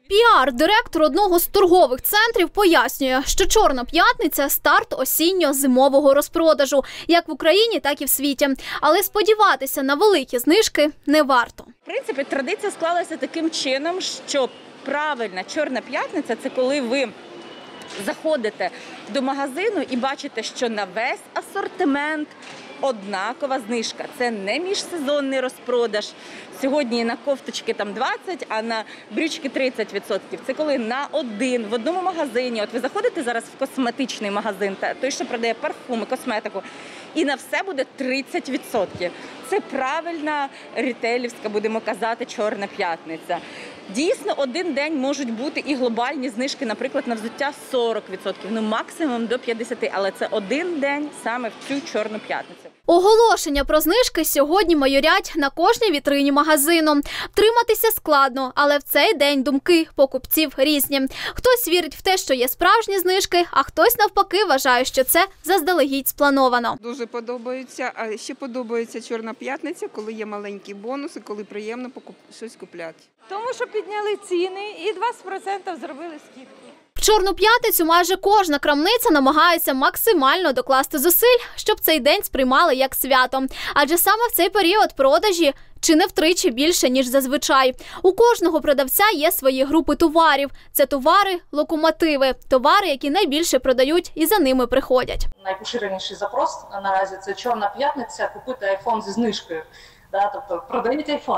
Піар-директор одного з торгових центрів пояснює, що Чорна п'ятниця – старт осінньо-зимового розпродажу, як в Україні, так і в світі. Але сподіватися на великі знижки не варто. В принципі, традиція склалася таким чином, що правильна Чорна п'ятниця – це коли ви заходите до магазину і бачите, що на весь асортимент однакова знижка. Це не міжсезонний розпродаж. Сьогодні на кофточки там 20, а на брючки 30%. Це коли в одному магазині. От ви заходите зараз в косметичний магазин, той, що продає парфуми, косметику, і на все буде 30%. Це правильна рітейлівська, будемо казати, Чорна п'ятниця. Дійсно, один день можуть бути і глобальні знижки, наприклад, на взуття 40%, максимум до 50%, але це один день саме в цю Чорну п'ятницю. Оголошення про знижки сьогодні майорять на кожній вітрині магазину. Втриматися складно, але в цей день думки покупців різні. Хтось вірить в те, що є справжні знижки, а хтось навпаки вважає, що це заздалегідь сплановано. Дуже подобається, а ще подобається Чорна п'ятниця, коли є маленькі бонуси, коли приємно щось купляти. Тому що підняли ціни і 20% зробили скидки. В Чорну п'ятницю майже кожна крамниця намагається максимально докласти зусиль, щоб цей день сприймали як свято. Адже саме в цей період продажі чи не втричі більше, ніж зазвичай. У кожного продавця є свої групи товарів. Це товари-локомотиви. Товари, які найбільше продають і за ними приходять. Найпоширеніший запрос наразі – це Чорна п'ятниця, купити айфон зі знижкою. Тобто продають айфон.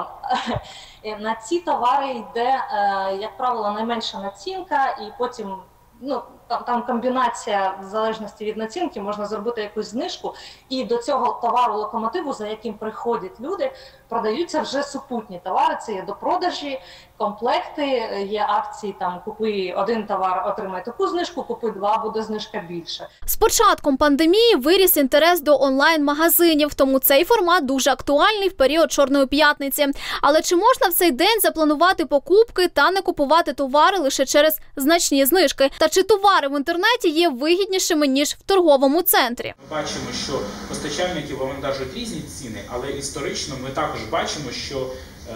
На ці товари йде, як правило, найменша націнка, і потім там комбінація, в залежності від націнки, можна зробити якусь знижку. І до цього товару-локомотиву, за яким приходять люди, продаються вже супутні товари. Це є допродажі, комплекти, є акції, там купи один товар, отримай таку знижку, купи два, буде знижка більше. З початком пандемії виріс інтерес до онлайн-магазинів, тому цей формат дуже актуальний в період Чорної п'ятниці. Але чи можна в цей день запланувати покупки та не купувати товари лише через значні знижки? Та чи товари в інтернеті є вигіднішими, ніж в торговому центрі? Ми бачимо, що постачальники вивантажують різні ціни, але історично ми також бачимо, що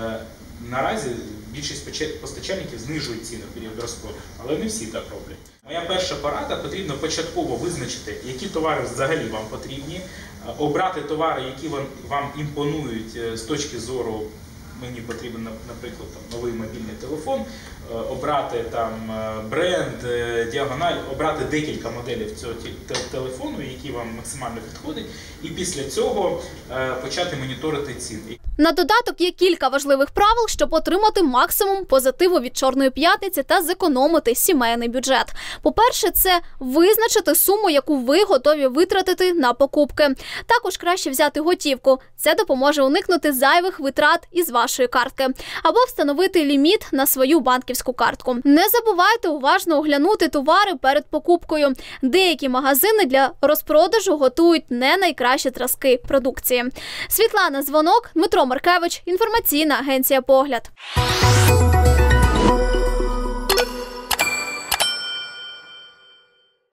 наразі більшість постачальників знижують ціни в період розпродажу, але не всі так роблять. Моя перша порада – потрібно початково визначити, які товари взагалі вам потрібні, обрати товари, які вам імпонують з точки зору. Мені потрібен, наприклад, новий мобільний телефон, обрати бренд, діагональ, обрати декілька моделей цього телефону, які вам максимально підходять, і після цього почати моніторити ціни. На додаток є кілька важливих правил, щоб отримати максимум позитиву від Чорної п'ятниці та зекономити сімейний бюджет. По-перше, це визначити суму, яку ви готові витратити на покупки. Також краще взяти готівку. Це допоможе уникнути зайвих витрат із вашої картки. Або встановити ліміт на свою банківську картку. Не забувайте уважно оглянути товари перед покупкою. Деякі магазини для розпродажу готують не найкращі зразки продукції. Світлана Звонок, Дмитро Маркевич, інформаційна агенція «Погляд».